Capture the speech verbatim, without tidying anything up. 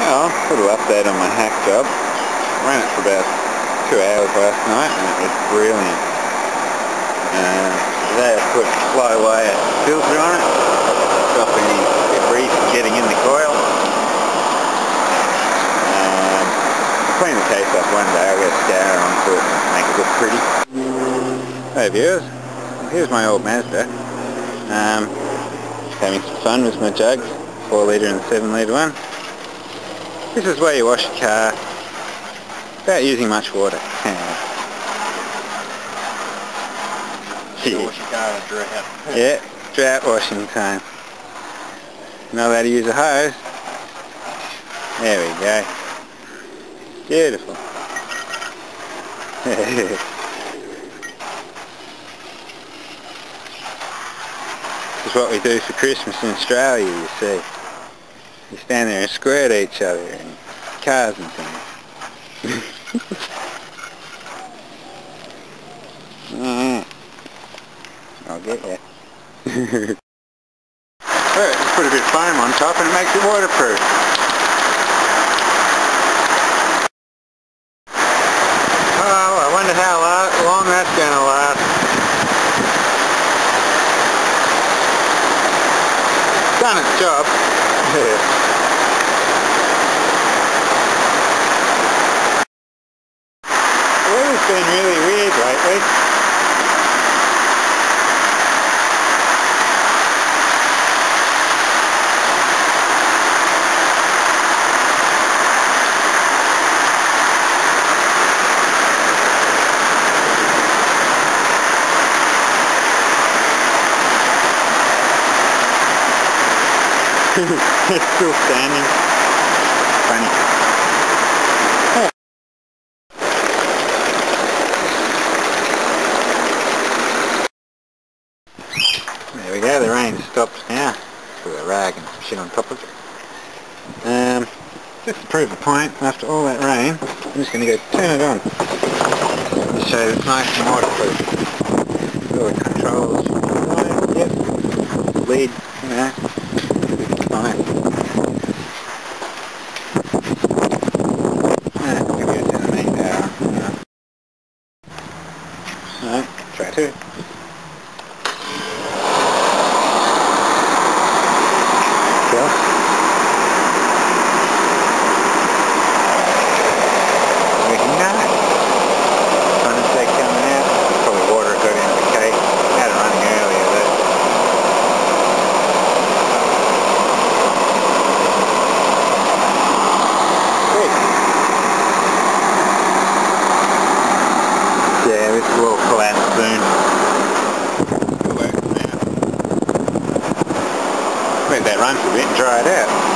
Well, a little update on my hack job. Ran it for about two hours last night and it was brilliant. Uh, today I put fly wire filter on it, stop any debris from getting in the coil. Um, I'll clean the case up one day, I'll get a scour onto it and make it look pretty. Hey viewers, here's my old Mazda. Um, having some fun with my jugs, four litre and seven litre one. This is where you wash your car without using much water. You wash your car in a drought. Yeah, drought washing time. Not allowed to use a hose. There we go. Beautiful. This is what we do for Christmas in Australia, you see. You stand there and squirt at each other in cars and things. mm. I'll get you. Well, just put a bit of foam on top and it makes it waterproof. Oh, I wonder how long that's going to last. It's done its job. The weather's been really weird lately. It's still standing. Funny. Oh. There we go, the rain stopped now. Put a rag and some shit on top of it. Um, just to prove a point, after all that rain, I'm just going to go turn it on. Just so it's nice and waterproof. All the controls. Yep. Lead, you know. Fine. Ah, maybe I'll turn the main power on. Yeah. Alright, try two. Cool. Looking nice. Condensate coming out. Probably water got into the cake. Had it running earlier though. Yeah, this is a little collapsed soon. It'll work now. Let that run for a bit and dry it out.